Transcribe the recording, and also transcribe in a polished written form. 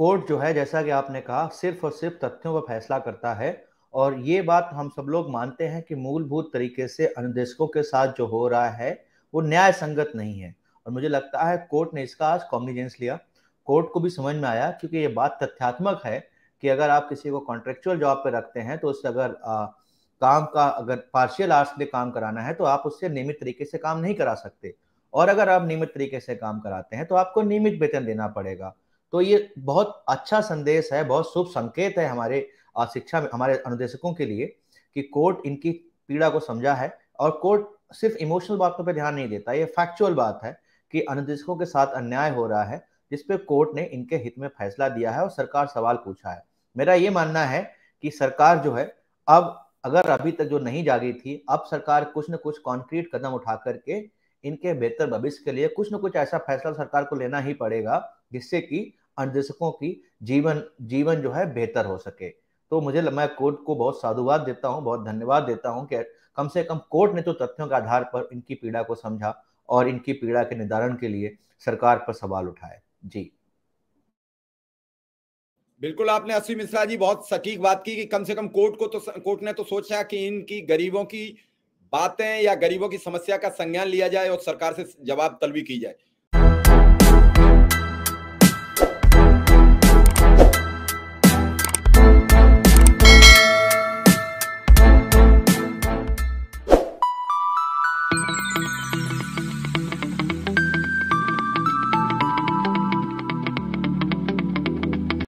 Court जो है, जैसा कि आपने कहा, सिर्फ और सिर्फ तथ्यों पर फैसला करता है। और ये बात हम सब लोग मानते हैं कि मूलभूत तरीके से अनुदेशकों के साथ जो हो रहा है वो न्याय संगत नहीं है। और मुझे लगता है कोर्ट ने इसका आज कॉग्निजेंस लिया। कोर्ट को भी समझ में आया, क्योंकि ये बात तथ्यात्मक है कि अगर आप किसी को कॉन्ट्रेक्चुअल जॉब पे रखते हैं तो उससे अगर काम का अगर पार्शियल आवर्स के लिए काम कराना है तो आप उससे नियमित तरीके से काम नहीं करा सकते। और अगर आप नियमित तरीके से काम कराते हैं तो आपको नियमित वेतन देना पड़ेगा। तो ये बहुत अच्छा संदेश है, बहुत शुभ संकेत है हमारे शिक्षा में, हमारे अनुदेशकों के लिए, कि कोर्ट इनकी पीड़ा को समझा है। और कोर्ट सिर्फ इमोशनल बातों पर ध्यान नहीं देता, ये फैक्चुअल बात है कि अनुदेशकों के साथ अन्याय हो रहा है, जिसपे कोर्ट ने इनके हित में फैसला दिया है और सरकार सवाल पूछा है। मेरा ये मानना है कि सरकार जो है, अब अगर अभी तक जो नहीं जागी थी, अब सरकार कुछ न कुछ कॉन्क्रीट कदम उठा करके इनके बेहतर भविष्य के लिए कुछ न कुछ ऐसा फैसला सरकार को लेना ही पड़ेगा, जिससे कि अनुदेशकों की जीवन जीवन जो है बेहतर हो सके। तो मैं कोर्ट को बहुत साधुवाद देता हूं, बहुत धन्यवाद देता हूं कि कम से कम कोर्ट ने तो तथ्यों के आधार पर इनकी पीड़ा को समझा और इनकी पीड़ा के निदान के लिए सरकार पर सवाल उठाए। जी बिल्कुल, आपने अश्विन मिश्रा जी बहुत सटीक बात की कि कम से कम कोर्ट ने तो सोचा कि इनकी गरीबों की बातें या गरीबों की समस्या का संज्ञान लिया जाए और सरकार से जवाब तलबी की जाए।